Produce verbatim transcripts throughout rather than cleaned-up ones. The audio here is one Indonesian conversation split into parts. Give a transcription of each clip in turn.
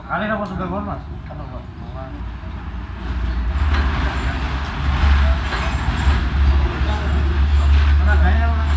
Kalian apa sudah gol mas? Apa gol? Mana kayaknya mana?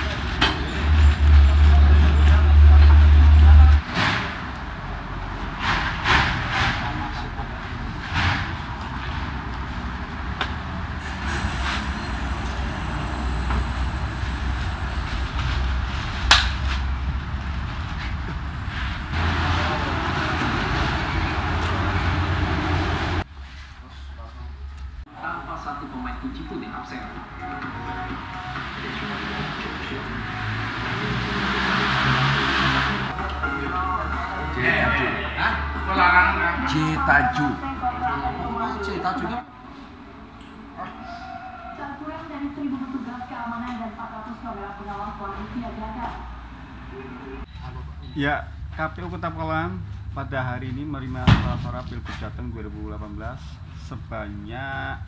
Satu pemain kunci pun yang absen. Citaju. Citaju. Kurang dari seribu petugas keamanan dan empat ratus kamera pengawas polisi disiagakan. Ya, K P U Kota Pekalongan pada hari ini menerima suara-suara Pilgub Jateng dua ribu delapan belas sebanyak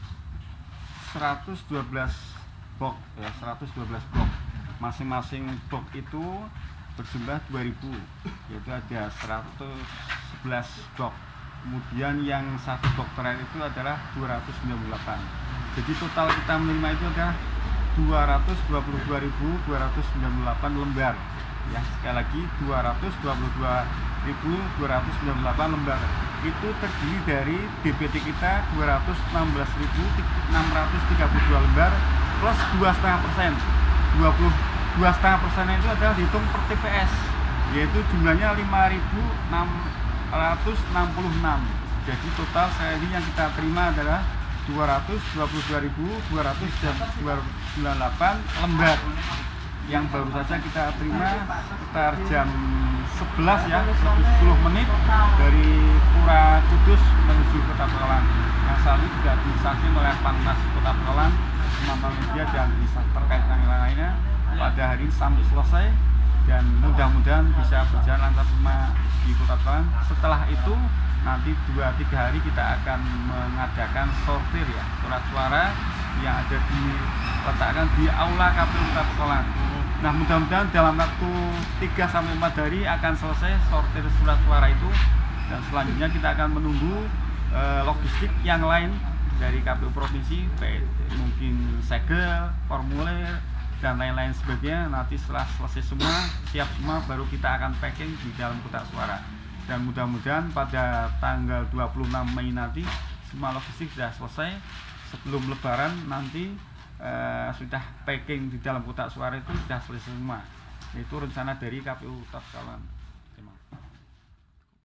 seratus dua belas blok ya, seratus dua belas blok. Masing-masing blok itu berjumlah dua ribu, yaitu ada seratus sebelas blok. Kemudian yang satu blok terakhir itu adalah dua ratus sembilan puluh delapan. Jadi total kita menerima itu adalah dua ratus dua puluh dua ribu dua ratus sembilan puluh delapan lembar. Ya, sekali lagi dua ratus dua puluh dua ribu dua ratus sembilan puluh delapan lembar. Itu terdiri dari D P T kita dua ratus enam belas ribu enam ratus tiga puluh dua lembar plus dua koma lima persen. dua puluh dua koma lima persen itu adalah dihitung per T P S, yaitu jumlahnya lima ribu enam ratus enam puluh enam. Jadi total sekali ini yang kita terima adalah dua ratus dua puluh dua ribu dua ratus sembilan puluh delapan lembar yang baru saja kita terima sekitar jam sebelas ya, lebih sepuluh menit dari Pura Kudus menuju Kota Pekalongan. Yang saat ini juga disaksikan oleh Pangmas Kota Pekalongan, teman-teman media dan instansi terkait yang lainnya pada hari ini sampai selesai, dan mudah-mudahan bisa berjalan lancar semua di Kota Pekalongan. Setelah itu nanti dua tiga hari kita akan mengadakan sortir ya, surat suara yang ada diletakkan di aula K P U Kota Pekalongan. Nah, mudah-mudahan dalam waktu tiga sampai empat hari akan selesai sortir surat suara itu, dan selanjutnya kita akan menunggu e, logistik yang lain dari K P U provinsi, baik mungkin segel, formulir dan lain-lain sebagainya. Nanti setelah selesai semua, siap semua, baru kita akan packing di dalam kotak suara. Dan mudah-mudahan pada tanggal dua puluh enam Mei nanti semua logistik sudah selesai. Sebelum lebaran nanti uh, sudah packing di dalam kotak suara itu sudah selesai semua. Itu rencana dari K P U Kota Pekalongan.